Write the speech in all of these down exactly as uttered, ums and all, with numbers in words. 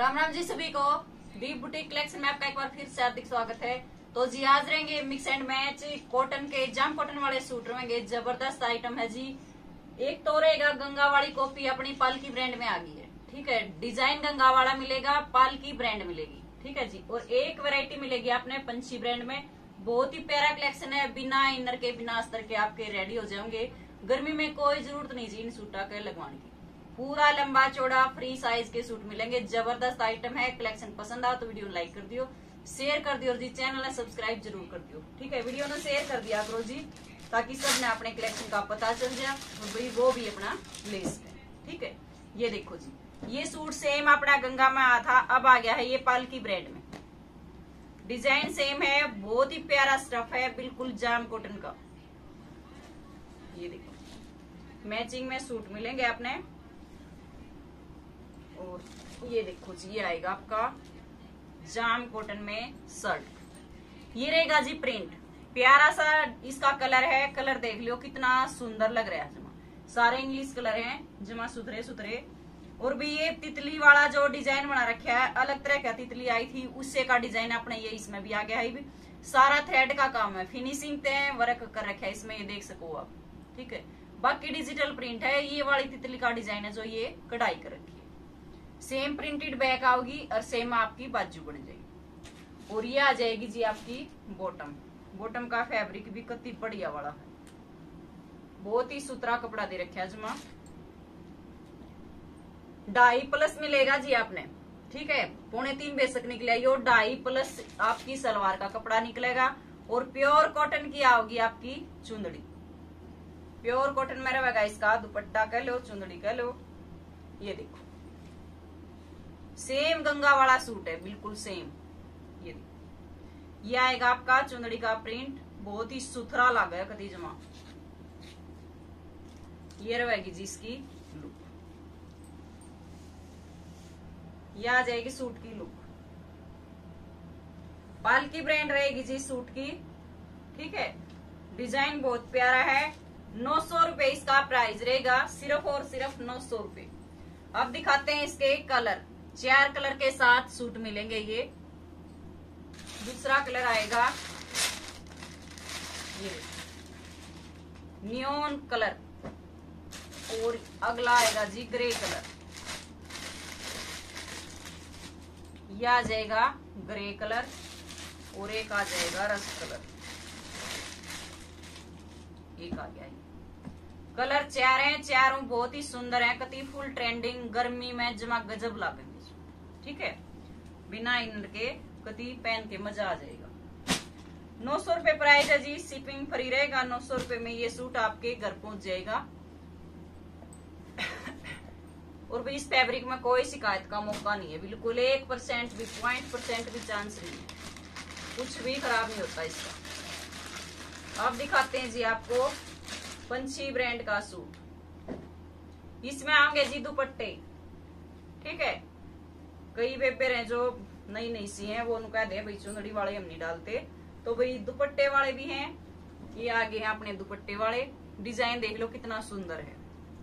राम राम जी सभी को। दी boutique collection में आपका एक बार फिर से हार्दिक स्वागत है। तो जी आज रहेंगे मिक्स एंड मैच कॉटन के जाम कॉटन वाले सूट रहेंगे। जबरदस्त आइटम है जी। एक तो रहेगा गंगावाड़ी कॉपी, अपनी पालकी ब्रांड में आ गई है। ठीक है, डिजाइन गंगावाड़ा मिलेगा, पालकी ब्रांड मिलेगी। ठीक है जी। और एक वैरायटी मिलेगी आपने पंछी ब्रांड में। बहुत ही प्यारा कलेक्शन है, बिना इनर के बिना अस्तर के आपके रेडी हो जाएंगे। गर्मी में कोई जरूरत नहीं जी इन सूटा के लगवाने की। पूरा लंबा चौड़ा फ्री साइज के सूट मिलेंगे। जबरदस्त आइटम है। कलेक्शन पसंद आ तो वीडियो लाइक कर दियो, शेयर कर दियो और जी चैनल ने सब्सक्राइब जरूर कर दियो। ठीक है, वीडियो ने शेयर कर दिया करो जी, ताकि सब ने अपने कलेक्शन का पता चल जाए और भाई वो भी अपना ले सके। ठीक है, ये देखो जी, ये सूट सेम अपना गंगा में आया था, अब आ गया है ये पालकी ब्रांड में। डिजाइन सेम है, बहुत ही प्यारा स्टफ है, बिल्कुल जाम कॉटन का। ये देखो मैचिंग में सूट मिलेंगे आपने। और ये देखो जी, ये आएगा आपका जाम कॉटन में शर्ट। ये रहेगा जी प्रिंट, प्यारा सा इसका कलर है। कलर देख लियो कितना सुंदर लग रहा है। जमा सारे इंग्लिश कलर हैं, जमा सुथरे सुथरे। और भी ये तितली वाला जो डिजाइन बना रखा है, अलग तरह का तितली आई थी उससे का डिजाइन अपने ये इसमें भी आ गया है। भी सारा थ्रेड का काम है, फिनिशिंग पे वर्क कर रखा है इसमें, ये देख सको आप। ठीक है, बाकी डिजिटल प्रिंट है। ये वाली तितली का डिजाइन है जो ये कढ़ाई कर रखी है। सेम प्रिंटेड बैक आओगी और सेम आपकी बाजू बन जाएगी। और ये आ जाएगी जी आपकी बॉटम। बॉटम का फैब्रिक भी कति बढ़िया वाला है, बहुत ही सुथरा कपड़ा दे रखा है जमा। ढाई प्लस मिलेगा जी आपने। ठीक है, पौने तीन बेसक निकलेगा यो। ढाई प्लस आपकी सलवार का कपड़ा निकलेगा और प्योर कॉटन की आओगी आपकी चुंदड़ी। प्योर कॉटन में रहेगा इसका दुपट्टा कह लो, चुंदड़ी कह लो। ये देखो सेम गंगा वाला सूट है, बिल्कुल सेम। ये देखो, ये आएगा आपका चुंदड़ी का प्रिंट, बहुत ही सुथरा लगा है कति जमा। ये रहेगी जी इसकी लुक, ये आ जाएगी सूट की लुक। पालकी ब्रांड रहेगी जी सूट की। ठीक है, डिजाइन बहुत प्यारा है। नौ सौ रुपए इसका प्राइस रहेगा, सिर्फ और सिर्फ नौ सौ रुपए। अब दिखाते हैं इसके कलर। चार कलर के साथ सूट मिलेंगे ये। दूसरा कलर आएगा ये नियॉन कलर, और अगला आएगा जी ग्रे कलर। यह आ जाएगा ग्रे कलर और एक आ जाएगा रस्ट कलर। एक आ गया, कलर चार हैं, चारों बहुत ही सुंदर हैं, कति फुल ट्रेंडिंग। गर्मी में जमा गजब लागेंगे। ठीक है, बिना इनर के कति पहन के मजा आ जाएगा। नौ सौ रुपए प्राइस है जी, शिपिंग फ्री रहेगा। नौ सौ रुपए में ये सूट आपके घर पहुंच जाएगा। और भी इस फैब्रिक में कोई शिकायत का मौका नहीं है, बिल्कुल एक परसेंट भी पॉइंट परसेंट भी चांस नहीं है, कुछ भी खराब नहीं होता इसका। अब दिखाते हैं जी आपको पंछी ब्रांड का सूट। इसमें आएंगे जी दुपट्टे। ठीक है, कई पेपर हैं जो नई नई सी हैं, वो उनका दे भाई चुंदड़ी वाले हम नहीं डालते, तो भाई दुपट्टे वाले भी हैं। ये आगे हैं अपने दुपट्टे वाले। डिजाइन देख लो कितना सुंदर है।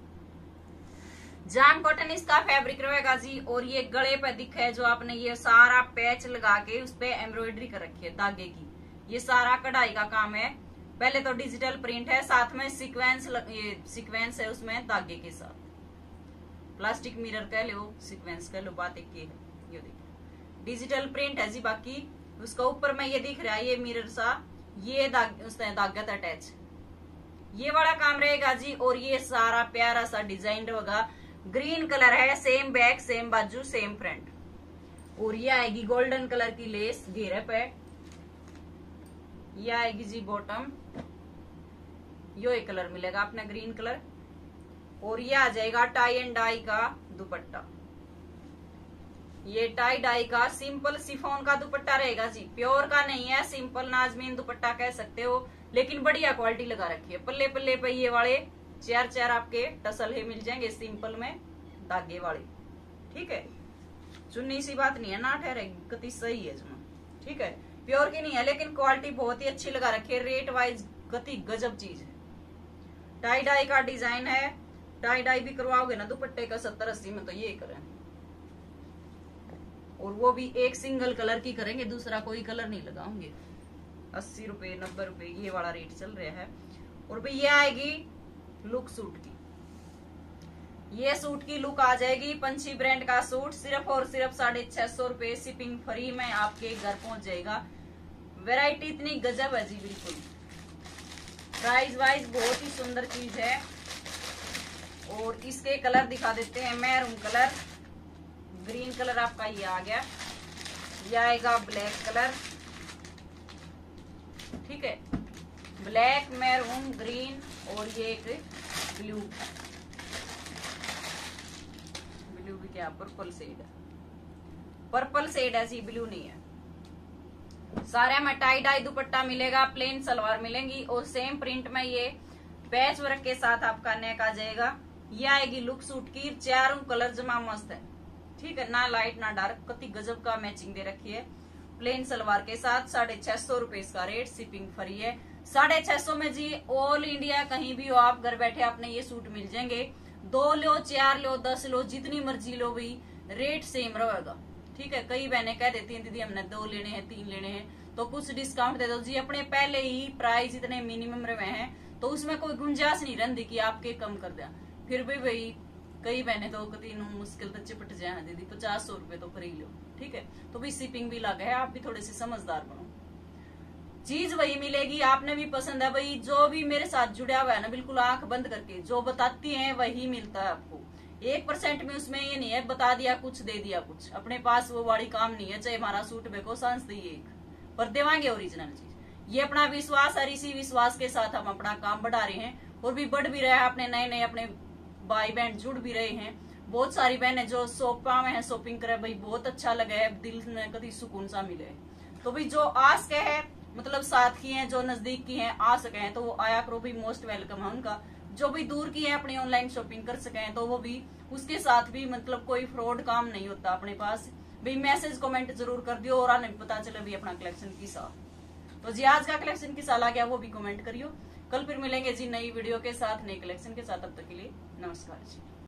जाम कॉटन इसका फैब्रिक रहेगा जी। और ये गले पे दिख है जो आपने ये सारा पैच लगा के उस पे एम्ब्रॉयडरी कर रखी है धागे की। ये सारा कढ़ाई का काम है। पहले तो डिजिटल प्रिंट है, साथ में सीक्वेंस ये सीक्वेंस है उसमें धागे के साथ। प्लास्टिक मिरर कह लो, सीक्वेंस कह लो, बात एक ही है। ये देखिए डिजिटल प्रिंट है जी। बाकी उसका ऊपर में ये दिख रहा है ये मिरर सा, ये दाग उसने धागा अटैच, ये वाला काम रहेगा जी। और ये सारा प्यारा सा डिजाइन होगा। ग्रीन कलर है, सेम बैक सेम बाजू सेम फ्रंट। और ये आएगी गोल्डन कलर की लेस घेरे पे। ये आएगी जी बॉटम, यो एक कलर मिलेगा अपना ग्रीन कलर। और ये आ जाएगा टाई एंड डाई का दुपट्टा। ये टाई डाई का सिंपल शिफॉन का दुपट्टा रहेगा जी, प्योर का नहीं है, सिंपल नाजमीन दुपट्टा कह सकते हो, लेकिन बढ़िया क्वालिटी लगा रखी है। पल्ले पल्ले पे ये वाले चार चार आपके टसल है मिल जाएंगे सिंपल में धागे वाले। ठीक है, चुन्नी सी बात नहीं है, ना ठहरेगी, कति सही है जमा। ठीक है, प्योर की नहीं है लेकिन क्वालिटी बहुत ही अच्छी लगा रखी है। रेट वाइज गति गजब चीज है। टाई डाई का डिजाइन है, टाई डाई भी करवाओगे ना दुपट्टे का सत्तर अस्सी में तो ये करें। और वो भी एक सिंगल कलर की करेंगे, दूसरा कोई कलर नहीं लगाओगे। अस्सी रुपए नब्बे रुपए ये वाला रेट चल रहा है। और भाई ये आएगी लुक सूट की, ये सूट की लुक आ जाएगी। पंछी ब्रांड का सूट सिर्फ और सिर्फ साढ़े छह सौ रुपए शिपिंग फ्री में आपके घर पहुंच जाएगा। वैरायटी इतनी गजब है जी, बिल्कुल प्राइस वाइज बहुत ही सुंदर चीज है। और इसके कलर दिखा देते हैं। मैरून कलर, ग्रीन कलर आपका ये आ गया, ये आएगा ब्लैक कलर, ठीक है, ब्लैक, मैरून, ग्रीन और ये एक ब्लू, ब्लू भी क्या पर्पल शेड है, पर्पल शेड है जी, ब्लू नहीं है। सारे में टाई डाई दुपट्टा मिलेगा, प्लेन सलवार मिलेंगी और सेम प्रिंट में ये पैच वर्क के साथ आपका नेक आ जाएगा। ये आएगी लुक सूट की, चारों कलर जमा मस्त है, ठीक है, ना लाइट ना डार्क, कति गजब का मैचिंग दे रखी है। प्लेन सलवार के साथ साढ़े छह सौ रुपए इसका रेट, शिपिंग फ्री है। साढ़े छह सौ में जी ऑल इंडिया कहीं भी हो आप, घर बैठे आपने ये सूट मिल जाएंगे। दो लो, चार लो, दस लो, जितनी मर्जी लो भाई, रेट सेम रहेगा, ठीक है। कई बहनें कह देती हैं दीदी हमने दो लेने हैं, तीन लेने हैं, तो कुछ डिस्काउंट दे दो जी। अपने पहले ही प्राइस इतने मिनिमम रहे हैं, तो उसमें कोई गुंजाइश नहीं रहती कि आपके कम कर दिया। फिर भी भाई कई बहने तो तीनों मुश्किल तो चिपट जाए दीदी, पचास सौ रुपए तो खरीद लो, ठीक है। तो भाई शिपिंग भी लगा है, आप भी थोड़े से समझदार बनो, चीज वही मिलेगी, आपने भी पसंद है भाई। जो भी मेरे साथ जुड़ा हुआ है ना, बिल्कुल आंख बंद करके जो बताती हैं वही मिलता है आपको। एक परसेंट में उसमें ये नहीं है बता दिया कुछ दे दिया कुछ, अपने पास वो वाली काम नहीं है। चाहे हमारा सूट बेको सांस दी एक पर देवांगे ओरिजिनल चीज, ये अपना विश्वास है। इसी विश्वास के साथ हम अपना काम बढ़ा रहे हैं और भी बढ़ भी रहा है। अपने नए नए अपने भाई बहन जुड़ भी रहे हैं, बहुत सारी बहनें जो शॉपा में है शॉपिंग करे, भाई बहुत अच्छा लगा है, दिल में कभी सुकून सा मिले। तो भाई जो आस के है मतलब साथ की हैं, जो नजदीक की हैं, आ सके हैं तो वो आया करो भी, मोस्ट वेलकम है उनका। जो भी दूर की है अपनी ऑनलाइन शॉपिंग कर सके हैं तो वो भी, उसके साथ भी मतलब कोई फ्रॉड काम नहीं होता अपने पास। भाई मैसेज कमेंट जरूर कर दियो और नहीं पता चले भी अपना कलेक्शन किसा। तो जी आज का कलेक्शन किसा आ गया वो भी कमेंट करियो। कल फिर मिलेंगे जी नई वीडियो के साथ, नई कलेक्शन के साथ। तब तक के लिए नमस्कार जी।